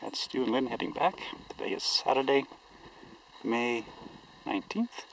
That's Stu and Lynn heading back. Today is Saturday, May 19th.